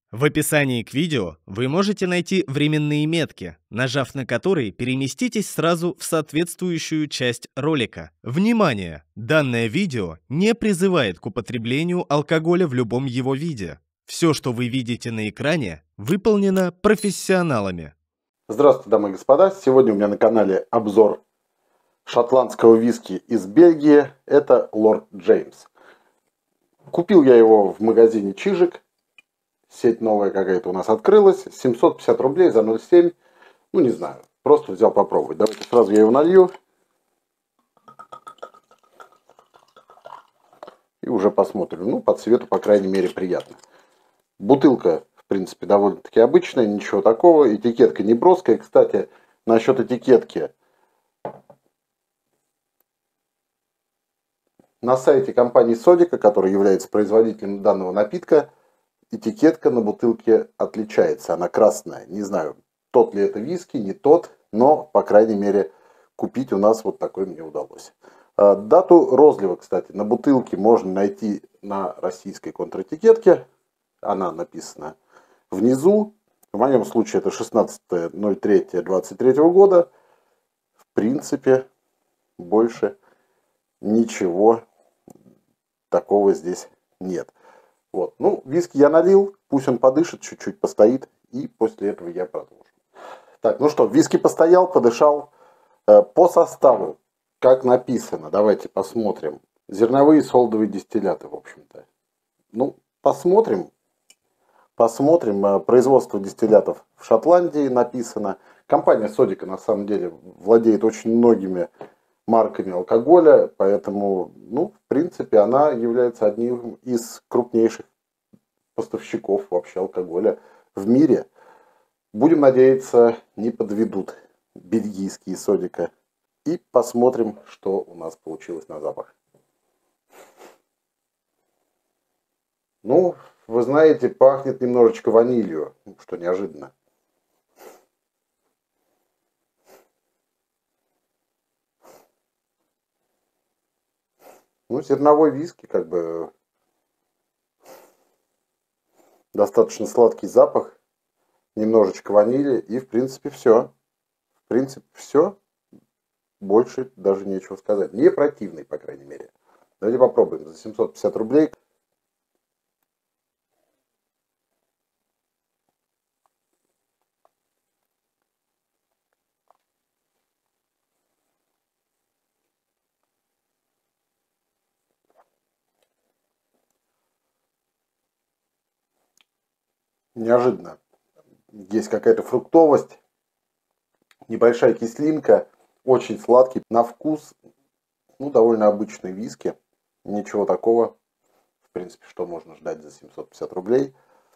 В описании к видео вы можете найти временные метки, нажав на которые переместитесь сразу в соответствующую часть ролика. Внимание! Данное видео не призывает к употреблению алкоголя в любом его виде. Все, что вы видите на экране, выполнено профессионалами. Здравствуйте, дамы и господа! Сегодня у меня на канале обзор шотландского виски из Бельгии. Это Лорд Джеймс. Купил я его в магазине Чижик. Сеть новая какая-то у нас открылась. 750 рублей за 0,7. Ну, не знаю. Просто взял попробовать. Давайте сразу я его налью. И уже посмотрим. Ну, по цвету, по крайней мере, приятно. Бутылка, в принципе, довольно-таки обычная. Ничего такого. Этикетка не броская. Кстати, насчет этикетки. На сайте компании Содика, которая является производителем данного напитка, этикетка на бутылке отличается. Она красная. Не знаю, тот ли это виски, не тот, но, по крайней мере, купить у нас вот такой мне удалось. Дату розлива, кстати, на бутылке можно найти на российской контратикетке. Она написана внизу. В моем случае это 16.03.23 года. В принципе, больше ничего такого здесь нет. Вот. Ну, виски я налил, пусть он подышит, чуть-чуть постоит, и после этого я продолжу. Так, ну что, виски постоял, подышал. По составу, как написано, давайте посмотрим. Зерновые солодовые дистилляты, в общем-то. Ну, посмотрим. Посмотрим. Производство дистиллятов в Шотландии написано. Компания Содика, на самом деле, владеет очень многими марками алкоголя, поэтому, ну, в принципе, она является одним из крупнейших поставщиков вообще алкоголя в мире. Будем надеяться, не подведут бельгийские Содика. И посмотрим, что у нас получилось на запах. Ну, вы знаете, пахнет немножечко ванилью, что неожиданно. Ну, зерновой виски, как бы, достаточно сладкий запах, немножечко ванили, и, в принципе, все. В принципе, все. Больше даже нечего сказать. Не противный, по крайней мере. Давайте попробуем. За 750 рублей. Неожиданно. Есть какая-то фруктовость, небольшая кислинка, очень сладкий. На вкус, ну, довольно обычный виски. Ничего такого, в принципе, что можно ждать за 750 рублей.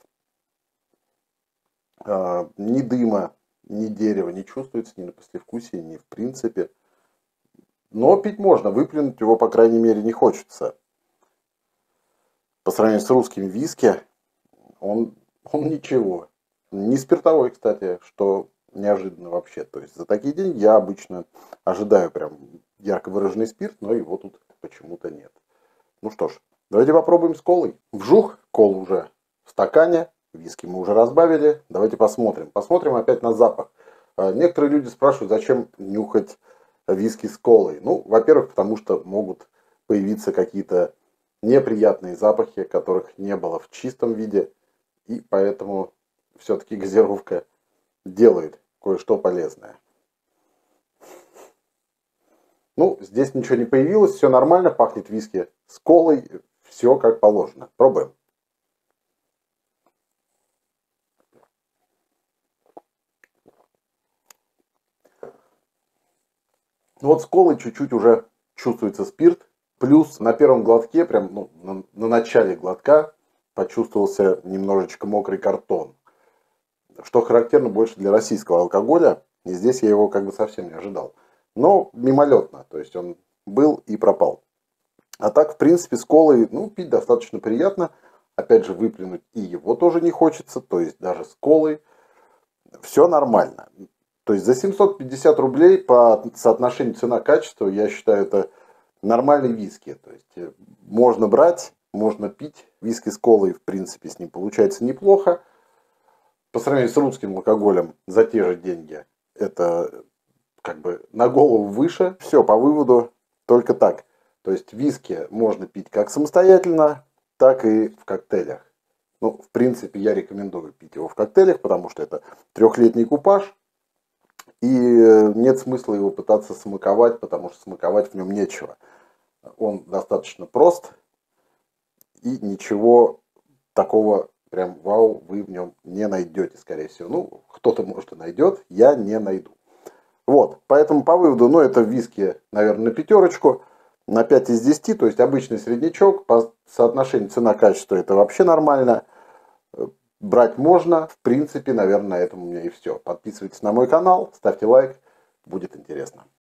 Ни дыма, ни дерева не чувствуется, ни на послевкусии, ни в принципе. Но пить можно, выплюнуть его, по крайней мере, не хочется. По сравнению с русским виски, он ничего. Не спиртовой, кстати, что неожиданно вообще. То есть за такие деньги я обычно ожидаю прям ярко выраженный спирт, но его тут почему-то нет. Ну что ж, давайте попробуем с колой. Вжух, кола уже в стакане, виски мы уже разбавили. Давайте посмотрим. Посмотрим опять на запах. Некоторые люди спрашивают, зачем нюхать виски с колой. Ну, во-первых, потому что могут появиться какие-то неприятные запахи, которых не было в чистом виде. И поэтому все-таки газировка делает кое-что полезное. Ну, здесь ничего не появилось, все нормально, пахнет виски с колой, все как положено. Пробуем. Вот с колой чуть-чуть уже чувствуется спирт. Плюс на первом глотке, прям на начале глотка, почувствовался немножечко мокрый картон. Что характерно больше для российского алкоголя. И здесь я его как бы совсем не ожидал. Но мимолетно. То есть он был и пропал. А так, в принципе, с колой, ну, пить достаточно приятно. Опять же, выплюнуть и его тоже не хочется. То есть даже с колой все нормально. То есть за 750 рублей по соотношению цена-качество, я считаю, это нормальный виски. То есть можно брать, можно пить. Виски с колой, в принципе, с ним получается неплохо. по сравнению с русским алкоголем за те же деньги, это как бы на голову выше. Все, по выводу только так. То есть виски можно пить как самостоятельно, так и в коктейлях. Ну, в принципе, я рекомендую пить его в коктейлях, потому что это трехлетний купаж. И нет смысла его пытаться смаковать, потому что смаковать в нем нечего. Он достаточно прост. И ничего такого прям вау вы в нем не найдете, скорее всего. Ну, кто-то, может, и найдет, я не найду. Вот, поэтому по выводу, ну, это виски, наверное, на 5, на 5 из 10, то есть обычный среднячок, по соотношению цена-качество это вообще нормально. Брать можно, в принципе, наверное, на этом у меня и все. Подписывайтесь на мой канал, ставьте лайк, будет интересно.